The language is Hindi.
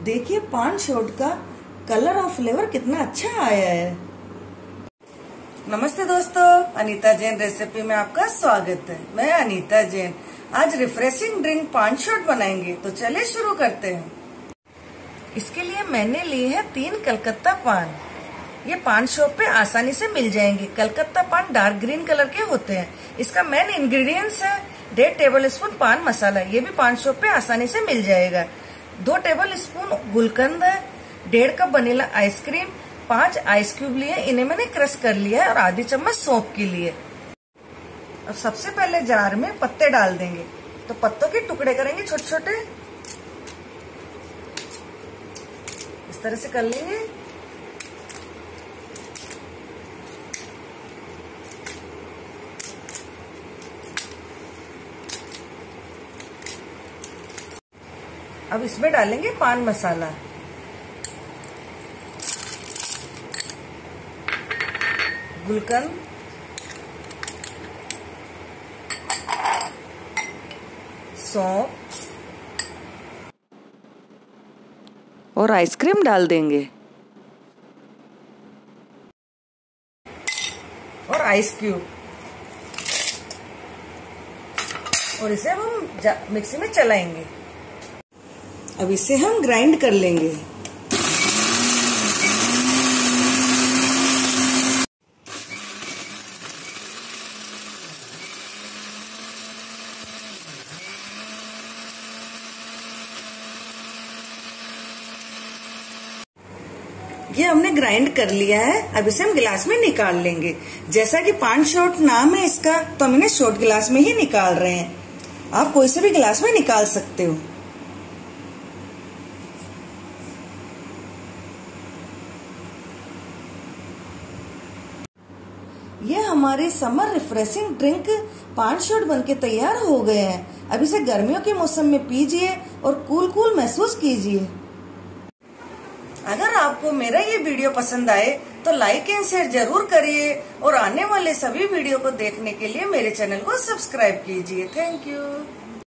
देखिए पान शॉट का कलर और फ्लेवर कितना अच्छा आया है। नमस्ते दोस्तों, अनीता जैन रेसिपी में आपका स्वागत है। मैं अनीता जैन। आज रिफ्रेशिंग ड्रिंक पान शॉट बनाएंगे, तो चलिए शुरू करते हैं। इसके लिए मैंने लिए है 3 कलकत्ता पान। ये पान शॉप पे आसानी से मिल जाएंगे। कलकत्ता पान डार्क ग्रीन कलर के होते हैं। इसका मेन इंग्रेडिएंट्स है 1.5 टेबल स्पून पान मसाला। ये भी पान शॉप पे आसानी से मिल जाएगा। 2 टेबल स्पून गुलकंद है, 1.5 cup vanilla ice cream, 5 ice cube लिए, इन्हें मैंने क्रश कर लिया है, और आधी चम्मच सौंफ के लिए। अब सबसे पहले जार में पत्ते डाल देंगे। तो पत्तों के टुकड़े करेंगे छोटे छोटे, इस तरह से कर लेंगे। अब इसमें डालेंगे पान मसाला, गुलकंद, सौंफ और आइसक्रीम डाल देंगे, और आइस क्यूब, और इसे हम मिक्सी में चलाएंगे। अब इसे हम ग्राइंड कर लेंगे। ये हमने ग्राइंड कर लिया है। अब इसे हम गिलास में निकाल लेंगे। जैसा कि पान शॉट नाम है इसका, तो हम इन्हें शॉट गिलास में ही निकाल रहे हैं। आप कोई से भी गिलास में निकाल सकते हो। ये हमारे summer refreshing drink paan shot बनके तैयार हो गए हैं। अब इसे गर्मियों के मौसम में पीजिए और कूल महसूस कीजिए। अगर आपको मेरा ये वीडियो पसंद आए तो लाइक एंड शेयर जरूर करिए, और आने वाले सभी वीडियो को देखने के लिए मेरे चैनल को सब्सक्राइब कीजिए। Thank you.